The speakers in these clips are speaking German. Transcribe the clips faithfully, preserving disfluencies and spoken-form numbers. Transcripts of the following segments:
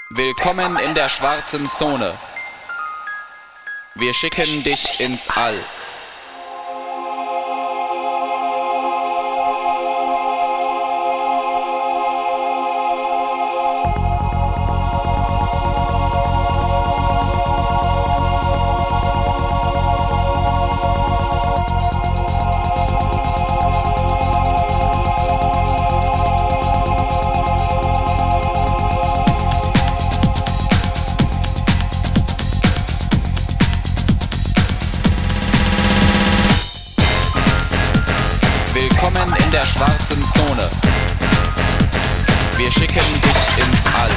Willkommen in der schwarzen Zone. Wir schicken dich ins All. Willkommen in der schwarzen Zone. Wir schicken dich ins All.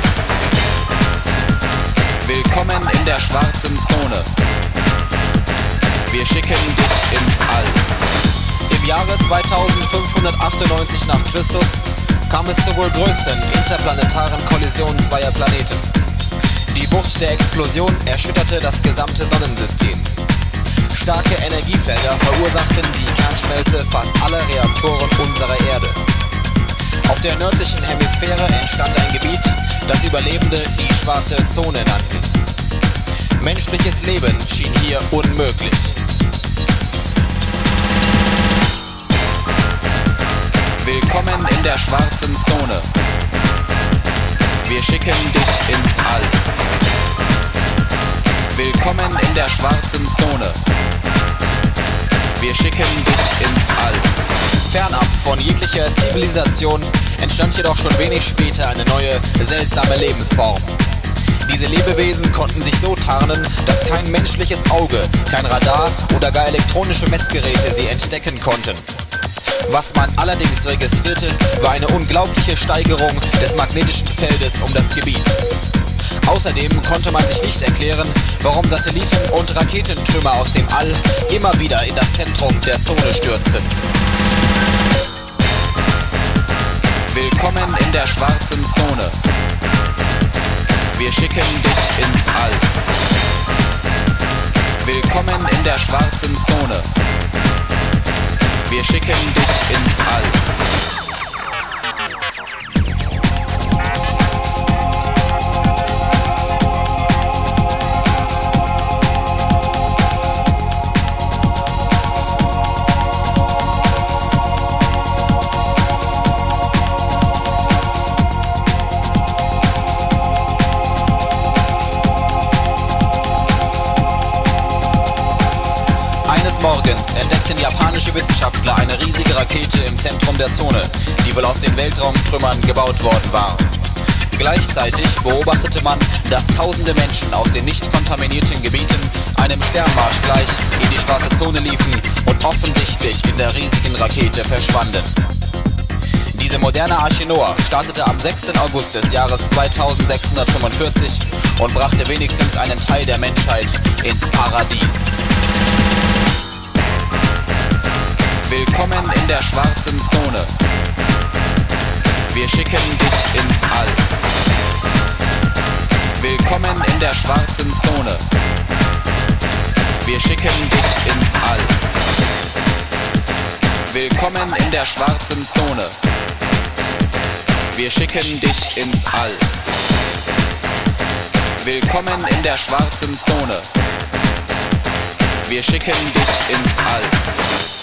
Willkommen in der schwarzen Zone. Wir schicken dich ins All. Im Jahre zweitausendfünfhundertachtundneunzig nach Christus kam es zur wohl größten interplanetaren Kollision zweier Planeten. Die Wucht der Explosion erschütterte das gesamte Sonnensystem. Starke Energiefelder verursachten die Kernschmelze fast aller Reaktoren unserer Erde. Auf der nördlichen Hemisphäre entstand ein Gebiet, das Überlebende die schwarze Zone nannten. Menschliches Leben schien hier unmöglich. Willkommen in der schwarzen Zone. Wir schicken dich ins All. Willkommen in der schwarzen Zone. Wir schicken dich ins All. Fernab von jeglicher Zivilisation entstand jedoch schon wenig später eine neue, seltsame Lebensform. Diese Lebewesen konnten sich so tarnen, dass kein menschliches Auge, kein Radar oder gar elektronische Messgeräte sie entdecken konnten. Was man allerdings registrierte, war eine unglaubliche Steigerung des magnetischen Feldes um das Gebiet. Außerdem konnte man sich nicht erklären, warum Satelliten und Raketentrümmer aus dem All immer wieder in das Zentrum der Zone stürzten. Willkommen in der schwarzen Zone. Wir schicken dich ins All. Willkommen in der schwarzen Zone. Wir schicken dich ins All. Morgens entdeckten japanische Wissenschaftler eine riesige Rakete im Zentrum der Zone, die wohl aus den Weltraumtrümmern gebaut worden war. Gleichzeitig beobachtete man, dass tausende Menschen aus den nicht kontaminierten Gebieten einem Sternmarsch gleich in die schwarze Zone liefen und offensichtlich in der riesigen Rakete verschwanden. Diese moderne Arche Noah startete am sechsten August des Jahres zweitausendsechshundertfünfundvierzig und brachte wenigstens einen Teil der Menschheit ins Paradies. Willkommen in der schwarzen Zone. Wir schicken dich ins All. Willkommen in der schwarzen Zone. Wir schicken dich ins All. Willkommen in der schwarzen Zone. Wir schicken dich ins All. Willkommen in der schwarzen Zone. Wir schicken dich ins All.